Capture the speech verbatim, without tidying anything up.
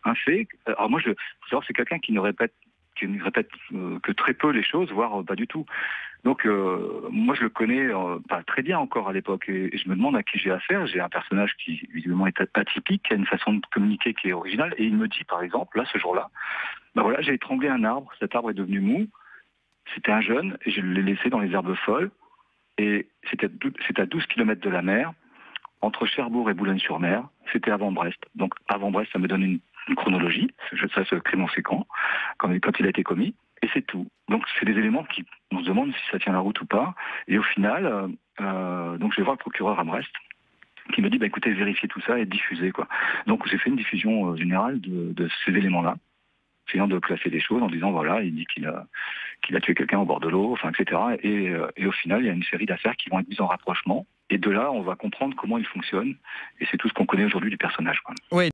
un fait. Alors moi, je, faut savoir, c'est quelqu'un qui ne répète, qui ne répète euh, que très peu les choses, voire euh, pas du tout. Donc euh, moi, je le connais euh, pas très bien encore à l'époque, et, et je me demande à qui j'ai affaire. J'ai un personnage qui évidemment est atypique, qui a une façon de communiquer qui est originale, et il me dit, par exemple, là, ce jour-là, ben voilà, j'ai étranglé un arbre, cet arbre est devenu mou. C'était un jeune, et je l'ai laissé dans les herbes folles, et c'était à douze kilomètres de la mer, entre Cherbourg et Boulogne-sur-Mer. C'était avant Brest. Donc avant Brest, ça me donne une, une chronologie, ça c'est le crime en séquent, quand, quand il a été commis, et c'est tout. Donc c'est des éléments qui, on se demande si ça tient la route ou pas, et au final, euh, euh, donc je vais voir le procureur à Brest, qui me dit, bah, écoutez, vérifiez tout ça et diffusez, quoi. Donc j'ai fait une diffusion euh, générale de, de ces éléments-là, essayant de placer des choses en disant, voilà, il dit qu'il a, qu'il a tué quelqu'un au bord de l'eau, enfin, et cetera. Et, euh, et au final, il y a une série d'affaires qui vont être mises en rapprochement. Et de là, on va comprendre comment il fonctionne. Et c'est tout ce qu'on connaît aujourd'hui du personnage, quoi. Oui.